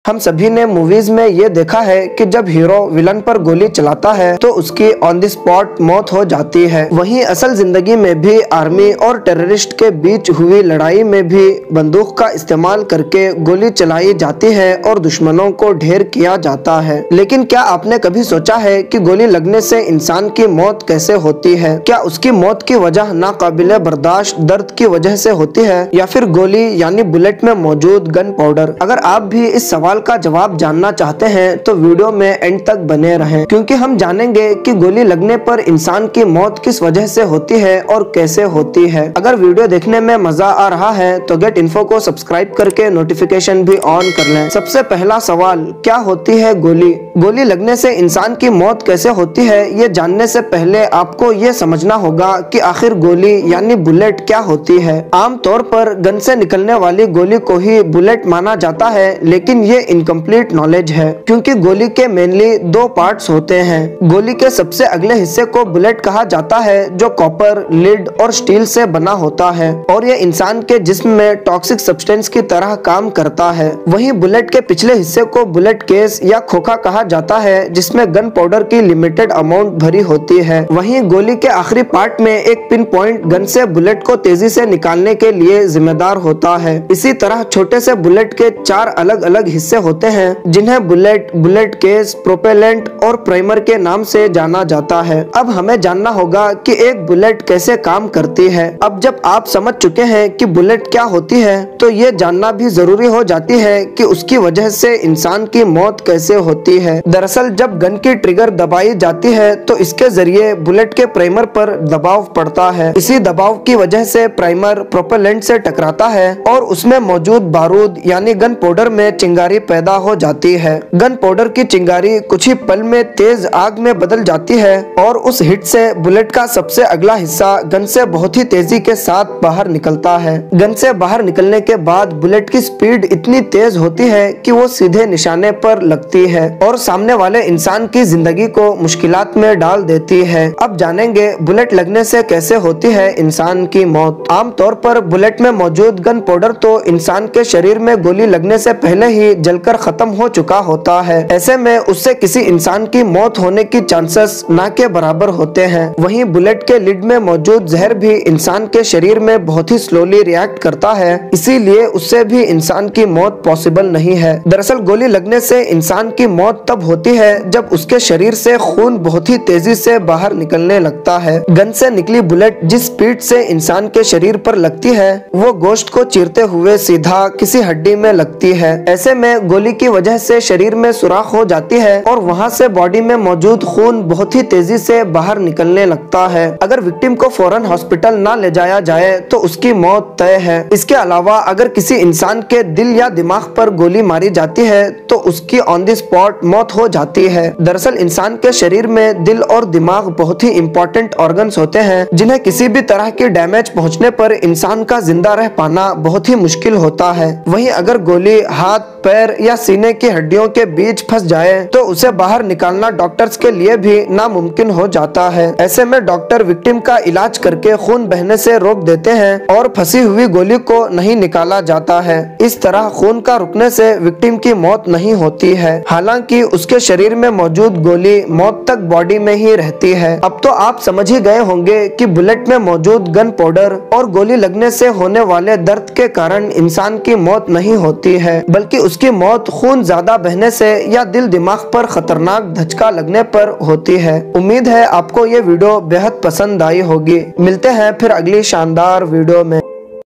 हम सभी ने मूवीज में ये देखा है कि जब हीरो विलन पर गोली चलाता है तो उसकी ऑन द स्पॉट मौत हो जाती है। वहीं असल जिंदगी में भी आर्मी और टेररिस्ट के बीच हुई लड़ाई में भी बंदूक का इस्तेमाल करके गोली चलाई जाती है और दुश्मनों को ढेर किया जाता है। लेकिन क्या आपने कभी सोचा है कि गोली लगने से इंसान की मौत कैसे होती है? क्या उसकी मौत की वजह नाकाबिले बर्दाश्त दर्द की वजह से होती है या फिर गोली यानी बुलेट में मौजूद गन पाउडर? अगर आप भी इस सवाल का जवाब जानना चाहते हैं तो वीडियो में एंड तक बने रहें, क्योंकि हम जानेंगे कि गोली लगने पर इंसान की मौत किस वजह से होती है और कैसे होती है। अगर वीडियो देखने में मजा आ रहा है तो गेट इन्फो को सब्सक्राइब करके नोटिफिकेशन भी ऑन कर लें। सबसे पहला सवाल, क्या होती है गोली? गोली लगने से इंसान की मौत कैसे होती है, ये जानने से पहले आपको ये समझना होगा कि आखिर गोली यानी बुलेट क्या होती है। आमतौर पर गन से निकलने वाली गोली को ही बुलेट माना जाता है, लेकिन ये इनकम्प्लीट नॉलेज है, क्योंकि गोली के मेनली दो पार्ट्स होते हैं। गोली के सबसे अगले हिस्से को बुलेट कहा जाता है, जो कॉपर, लीड और स्टील से बना होता है और ये इंसान के जिस्म में टॉक्सिक सब्सटेंस की तरह काम करता है। वहीं बुलेट के पिछले हिस्से को बुलेट केस या खोखा कहा जाता है, जिसमें गन पाउडर की लिमिटेड अमाउंट भरी होती है। वहीं गोली के आखिरी पार्ट में एक पिन पॉइंट गन से बुलेट को तेजी से निकालने के लिए जिम्मेदार होता है। इसी तरह छोटे से बुलेट के 4 अलग अलग हिस्से होते हैं, जिन्हें बुलेट, बुलेट केस, प्रोपेलेंट और प्राइमर के नाम से जाना जाता है। अब हमें जानना होगा कि एक बुलेट कैसे काम करती है। अब जब आप समझ चुके हैं कि बुलेट क्या होती है, तो ये जानना भी जरूरी हो जाती है कि उसकी वजह से इंसान की मौत कैसे होती है। दरअसल जब गन की ट्रिगर दबाई जाती है तो इसके जरिए बुलेट के प्राइमर पर दबाव पड़ता है। इसी दबाव की वजह से प्राइमर प्रोपेलेंट से टकराता है और उसमें मौजूद बारूद यानी गन पाउडर में चिंगारी पैदा हो जाती है। गन पाउडर की चिंगारी कुछ ही पल में तेज आग में बदल जाती है और उस हिट से बुलेट का सबसे अगला हिस्सा गन से बहुत ही तेजी के साथ बाहर निकलता है। गन से बाहर निकलने के बाद बुलेट की स्पीड इतनी तेज होती है कि वो सीधे निशाने पर लगती है और सामने वाले इंसान की जिंदगी को मुश्किलात में डाल देती है। अब जानेंगे बुलेट लगने से कैसे होती है इंसान की मौत। आमतौर पर बुलेट में मौजूद गन पाउडर तो इंसान के शरीर में गोली लगने से पहले ही जलकर खत्म हो चुका होता है। ऐसे में उससे किसी इंसान की मौत होने की चांसेस ना के बराबर होते हैं। वहीं बुलेट के लिड में मौजूद जहर भी इंसान के शरीर में बहुत ही स्लोली रिएक्ट करता है, इसीलिए उससे भी इंसान की मौत पॉसिबल नहीं है। दरअसल गोली लगने से इंसान की मौत तब होती है जब उसके शरीर से खून बहुत ही तेजी से बाहर निकलने लगता है। गन से निकली बुलेट जिस स्पीड से इंसान के शरीर पर लगती है, वो गोश्त को चीरते हुए सीधा किसी हड्डी में लगती है। ऐसे में गोली की वजह से शरीर में सुराख हो जाती है और वहां से बॉडी में मौजूद खून बहुत ही तेजी से बाहर निकलने लगता है। अगर विक्टिम को फौरन हॉस्पिटल ना ले जाया जाए तो उसकी मौत तय है। इसके अलावा अगर किसी इंसान के दिल या दिमाग पर गोली मारी जाती है तो उसकी ऑन द स्पॉट मौत हो जाती है। दरअसल इंसान के शरीर में दिल और दिमाग बहुत ही इम्पोर्टेंट ऑर्गन्स होते हैं, जिन्हें किसी भी तरह की डैमेज पहुंचने पर इंसान का जिंदा रह पाना बहुत ही मुश्किल होता है। वहीं अगर गोली हाथ, पैर या सीने की हड्डियों के बीच फंस जाए तो उसे बाहर निकालना डॉक्टर्स के लिए भी नामुमकिन हो जाता है। ऐसे में डॉक्टर विक्टिम का इलाज करके खून बहने से रोक देते हैं और फंसी हुई गोली को नहीं निकाला जाता है। इस तरह खून का रुकने से विक्टिम की मौत नहीं होती है। हालांकि उसके शरीर में मौजूद गोली मौत तक बॉडी में ही रहती है। अब तो आप समझ ही गए होंगे कि बुलेट में मौजूद गन पाउडर और गोली लगने से होने वाले दर्द के कारण इंसान की मौत नहीं होती है, बल्कि उसकी मौत खून ज्यादा बहने से या दिल दिमाग पर खतरनाक धचका लगने पर होती है। उम्मीद है आपको ये वीडियो बेहद पसंद आई होगी। मिलते हैं फिर अगली शानदार वीडियो में।